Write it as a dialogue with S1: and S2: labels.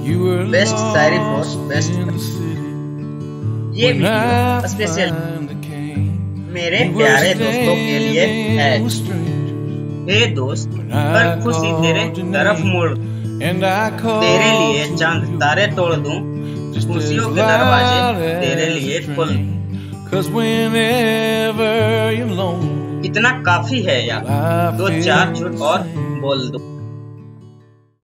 S1: Best shayari post best. ये video special मेरे प्यारे दोस्तों के लिए है। हे दोस्त, हर खुशी तेरे तरफ मोड़, तेरे लिए चांद तारे तोड़ दूं, खुशियों के दरवाजे तेरे लिए खोल दूं। इतना काफी है यार, दो चार झूठ और बोल दूं।